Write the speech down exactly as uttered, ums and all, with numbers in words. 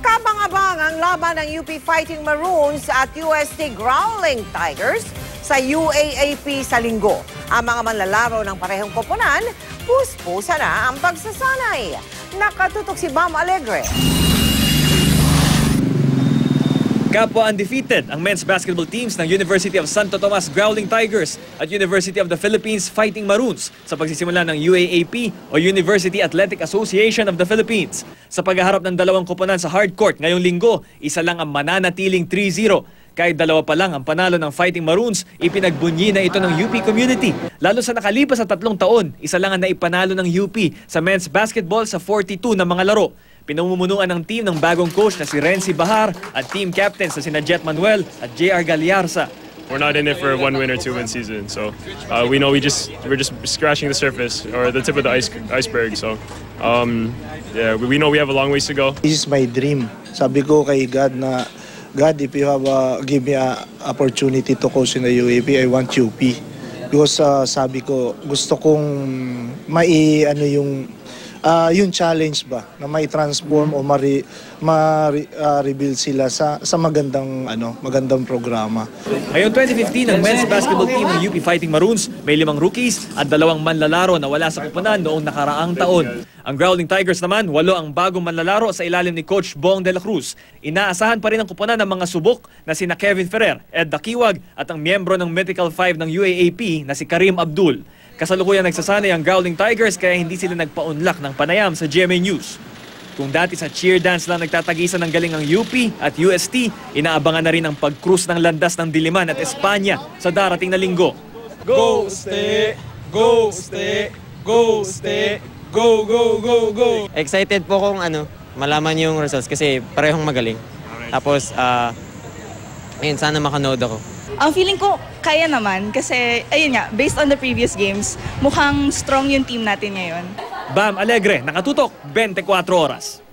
Kabang-abang ang laban ng U P Fighting Maroons at U S T Growling Tigers sa U A A P sa linggo. Ang mga manlalaro ng parehong koponan, puspusa na ang pagsasanay. Nakatutok si Bam Alegre. Kapwa undefeated ang men's basketball teams ng University of Santo Tomas Growling Tigers at University of the Philippines Fighting Maroons sa pagsisimula ng U A A P o University Athletic Association of the Philippines. Sa paghaharap ng dalawang koponan sa hardcourt ngayong linggo, isa lang ang mananatiling three zero. Kahit dalawa pa lang ang panalo ng Fighting Maroons, ipinagbunyi na ito ng U P community. Lalo sa nakalipas sa tatlong taon, isa lang ang naipanalo ng U P sa men's basketball sa forty-two na mga laro. Pinamumunuan ng team ng bagong coach na si Renzi Bahar at team captains na sina Jet Manuel at J R Galyarza. We're not in it for a one win or two win season, so uh, we know we just we're just scratching the surface or the tip of the ice, iceberg. So um, yeah, we, we know we have a long ways to go. This is my dream. Sabi ko kay God na God, if you have a, give me a opportunity to coach in the U A P, I want U P. Because uh, sabi ko gusto kong mai ano yung Uh, yung challenge ba na may transform o mari ma-rebuild uh, sila sa sa magandang ano magandang programa. Ngayong twenty fifteen ang men's basketball team ng U P Fighting Maroons may limang rookies at dalawang manlalaro na wala sa koponan noong nakaraang taon. Ang Growling Tigers naman, walo ang bagong manlalaro sa ilalim ni Coach Bong de la Cruz. Inaasahan pa rin ang koponan ng mga subok na sina Kevin Ferrer, Ed Dakiwag at ang miyembro ng Mythical Five ng U A A P na si Karim Abdul. Kasalukuyang nagsasanay ang Growling Tigers kaya hindi sila nagpaunlak ng panayam sa G M A News. Kung dati sa cheer dance lang nagtatagisan ng galing ang U P at U S T, inaabangan na rin ang pag-cruise ng landas ng Diliman at Espanya sa darating na linggo. Go, stay! Go, stay! Go, stay! Go, go, go, go! Excited po kung ano, malaman yung results kasi parehong magaling. Tapos, ah, uh, ayun, sana makanood ako. Ang feeling ko, kaya naman kasi, ayun nga, based on the previous games, mukhang strong yung team natin ngayon. Bam Alegre, nakatutok, twenty-four oras.